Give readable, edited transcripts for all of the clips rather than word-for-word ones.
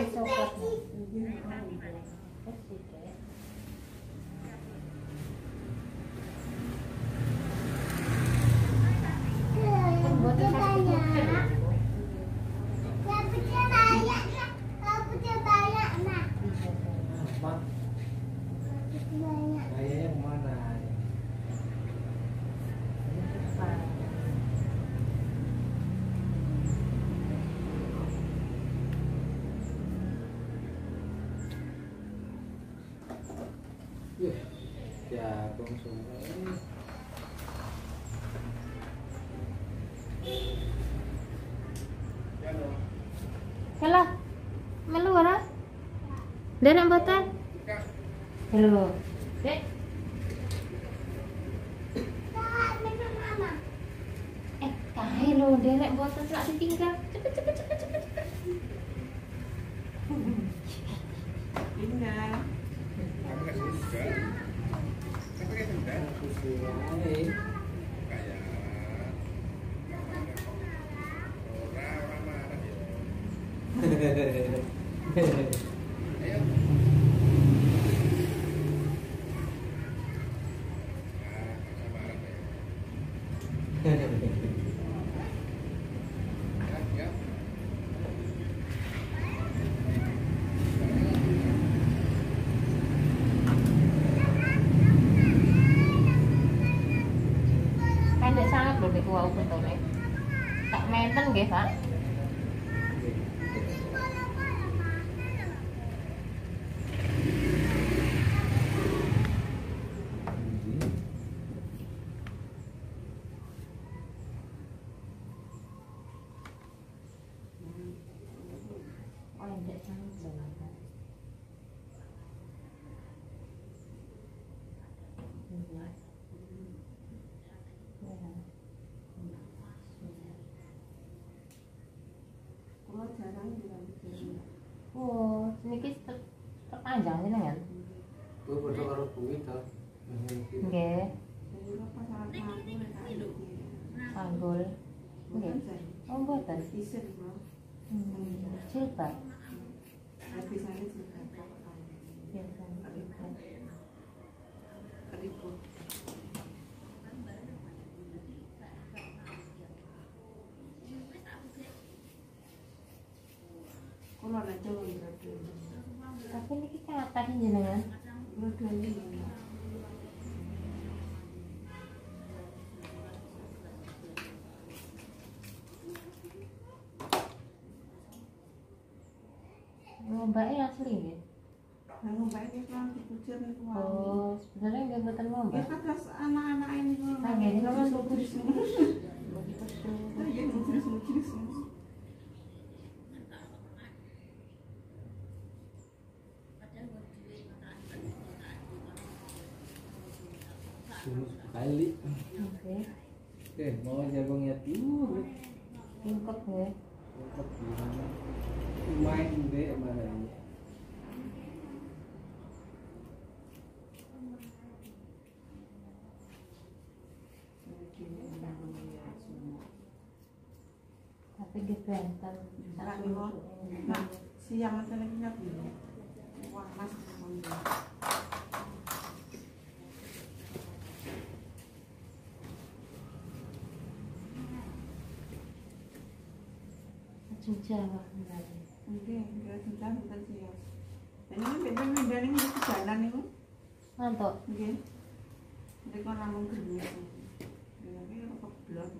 Jagung semua ini. Halo, melu ora? Derek mboten? Halo, Dek. Kae lho, derek mboten sak ditinggal. Cepet cepet cepet cepet cepet. Tinggal. Pendek sangat lho niku wau bentone. Tak menten nggih, Pak. Pendek sangat lho. Oh, niki terpanjang jenengan. Kuwi padha karo kuwi to. Nggih. Sanggul. Nggih. Oh, mboten. Jilbab. Kalau ada cowok berarti. Tapi niki kathah jenengan. Berarti. Ngombake asli nggih. Nah, ngombake iki kan dipujer niku. Oh, sebenarnya nggih mboten ngombak. Ya kan anak-anak ini kok. Nah, nggih kan lugu semua. Ya lugu semua. Kali. Oke. Mau jagungnya timur. Lengkap nggih. Lengkap gimana? Main deh mana ini? Tapi nggih benten. Nah, siang aja lagi nggak boleh. Wah, mas. Jawa kembali. Oke, enggak sudah bukan siang. Ini kan beda ini ke jalan itu. Mantuk. Oke. Jadi kan langsung kerja. Ini apa blok?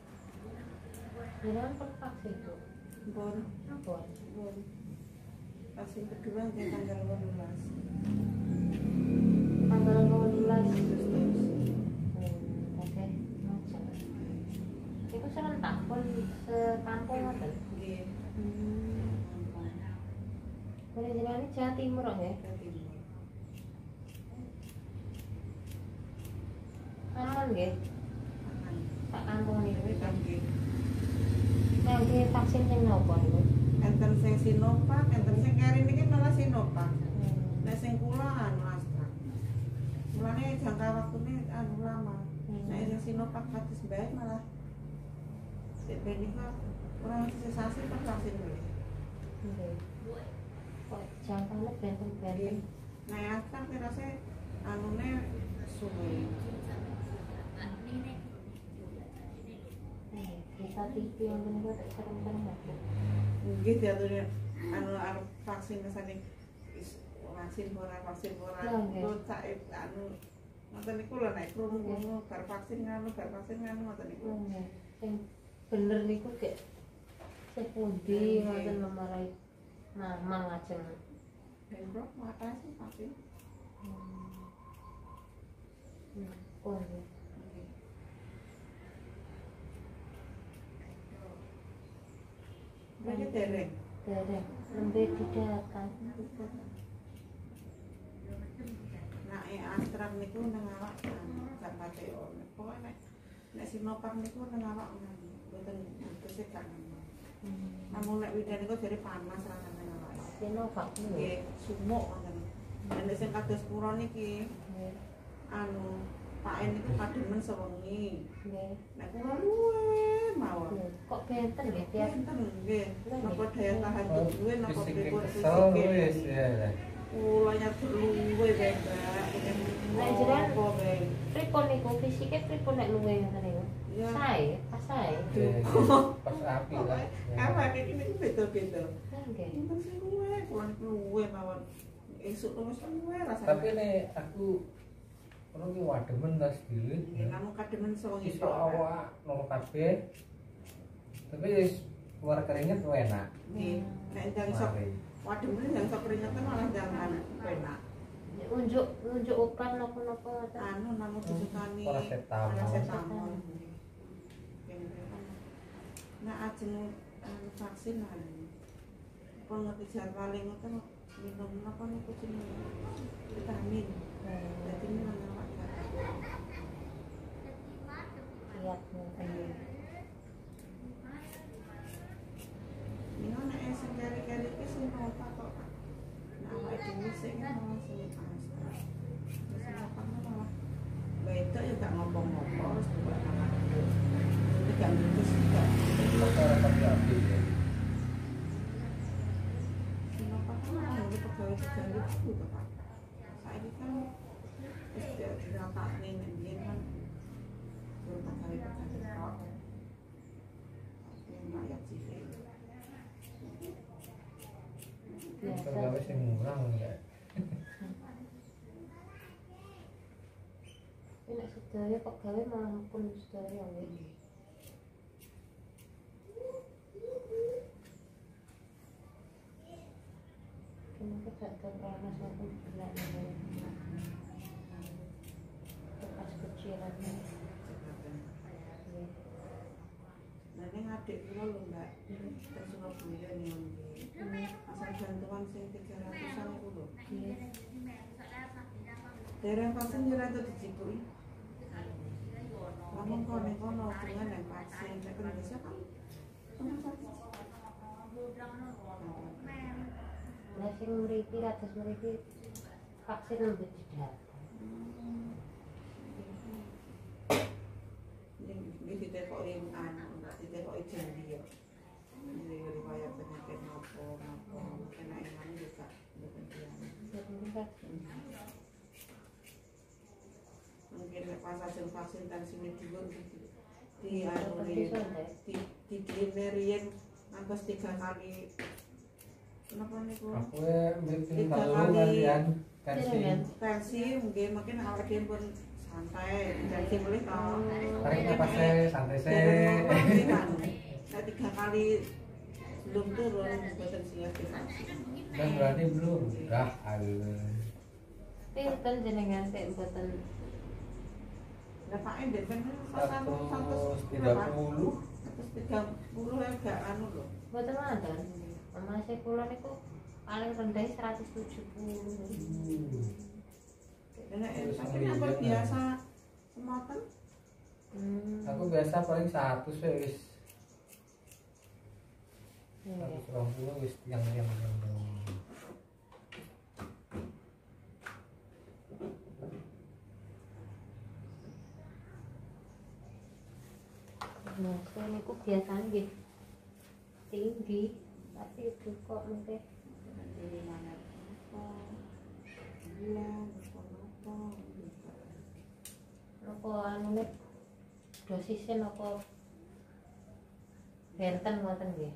Jangan perpak itu. Bor. Apa? Bor. vaksin kedua di tanggal 12 Tanggal 12. Agustus. Oke, macam. Iku serentak pun sekampung ngoten. Nggih. Boleh jenenge Jawa Timur kok nggih. Jawa Timur. Aman nggih. Aman. Sak kampung niku. Nggih. Nggih vaksin sing nopo niku? Enten sing Sinovac, enten sing keri niki malah Sinovac. Nek sing kula anu Astra. Mulane jangka waktune anu lama. Nek sing Sinovac kados bae malah benika kurang sesasi pas vaksin kuwi. Nggih. Kok jangkane benten-benten. Nek Astra kirase anune suwe. Kita TV yang bener tak serem-serem aku. Nggih diaturi anu arep vaksin kesane vaksin ora Lah, nggih. kok sak anu ngoten niku lho nek krungu bar vaksin nganu ngoten niku. Yang bener niku kayak sepundi ngoten memarai mamang ajeng. Dan bro makasih vaksin. Oh, Mereka dereng. dereng lembek didatang. Nah, Astra niku nang awak sak pate ono. Pokoke nek Sinovac niku nang awak mboten kesekan. Namun nek Wida niku jare panas rasane nang awak. Sinovac niku. Nggih, sumuk ngoten. Dan sing kados kula niki anu Pak En niku kademen sewengi. Nggih. Nek kula luwe mawon. Kok benten nggih tiap Enten nggih. Napa daya tahan luwe napa Fisik pripun kesel wis ya. kula nyatur luwe bae, Mbak. Nek jenengan apa bae. pripun niku fisike pripun nek luwe ngoten niku? Ya. Sae, pas sae. Pas api lah. Apa iki niku beda-beda. Nggih. Enten sing luwe, kula niku luwe mawon. Esuk terus luwe rasane. Tapi nek aku ono ki wademen tas dhewe. Ya namun kademen sewengi Iso awak nol kabeh. Tapi wis keluar keringet enak. Nggih. Nek ndang sok wademen ndang sok keringetan malah jangan enak. Unjuk obat napa-napa ngoten. Anu namun disukani Paracetamol. Nah ajeng vaksin anu pengerti jadwale ngoten minum napa niku jenenge vitamin. Dadi minum awak Lihat ngoten. Ini nek sing keri-keri iki sing apa kok. Nah awake dhewe sing malah sing Astra. Wis apa malah beda ya gak ngomong-ngomong terus buat anak. Ini gak terus gak. Tapi api ya. Kenapa kan ini pegawai itu Pak. Saiki kan wis diratakne nyen kan. Pegawai kok. Yang rakyat sipil. Biasa. Pegawai sing murah enggak. Nek sedaya pegawai malah pun sedaya nggih. Kenapa gak terpanas maupun berat bekas kecilan nggih. Nah ini adik kula lho Mbak. Ke Surabaya nih. Asal bantuan sing 300-an iku lho. Dereng vaksin yo rada dicipuri. Namun kono kono dengan yang vaksin nek Indonesia kan Nah sing mriki kados mriki vaksin lembut didatang. Ini ditekoki anu, ditekoki janji ya. Ini riwayat penyakit nopo kena ini juga mungkin pas ajeng vaksin tensinya dhuwur di anu di dimerian ngantos 3 kali kenapa niku Aku mriki kali kan tensi mungkin makin awak dhewe pun santai tensi boleh toh tarik napasnya santai se. Nah 3 kali belum turun mboten siap divaksin. Dan berani belum? Dah, ayo. Pinten jenengan kayak buatan Lah Pak Ende ben 130. 130 ya gak anu lho. buatan mana? Masih kula niku paling rendah 170. Nek tapi nek biasa semoten Aku biasa paling 100 wis. Iya. 120 wis yang Nah, niku biasanya nggih tinggi, tapi itu kok mungkin dari mana apa bulan apa anu nih dosisnya apa benten ngoten nggih.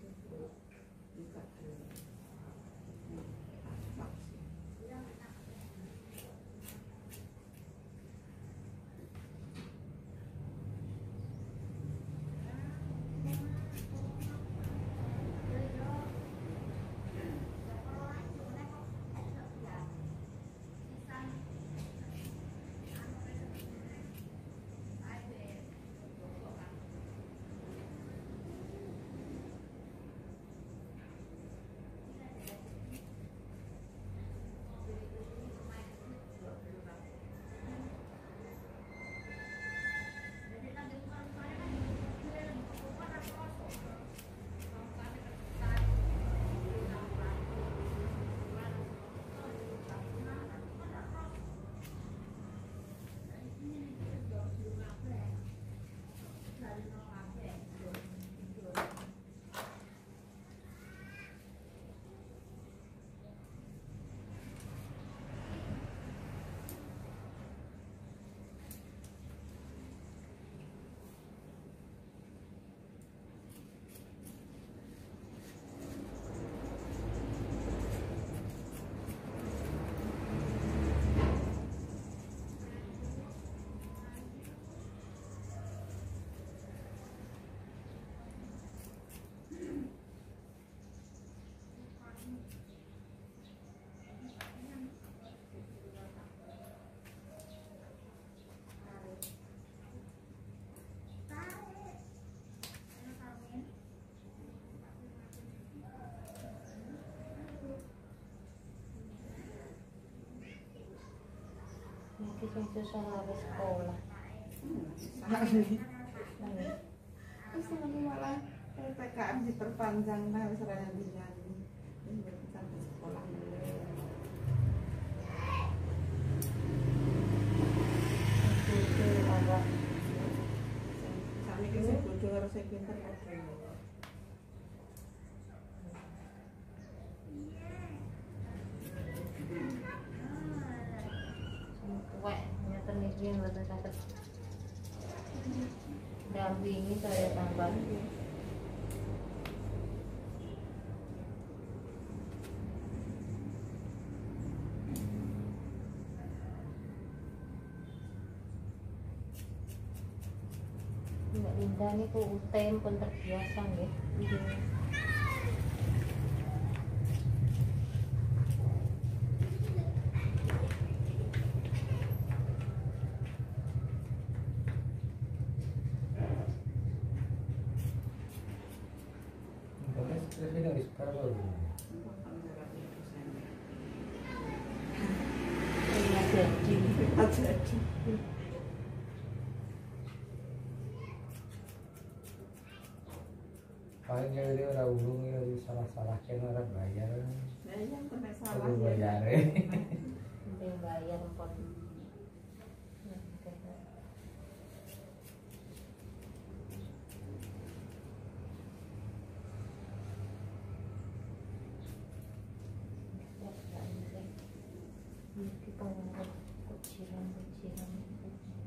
Iki sing susah harus sekolah. Terus ini malah PPKM diperpanjang nah wis ora nyanyi. Sampai sekolah dulu. Itu apa? Sami ki sing bodoh karo sing pinter padha. Kuek nyeten iki mboten saged dampingi saya tambah. Mbak Linda niku UTM pun terbiasa nggih. Skripsi nang sekarang baru. Jadi. Paling jadi orang ulung ya salah kan orang bayar. Nah, yang kena salah Aduh bayar. Penting bayar pun. Ini pengurus kuciran.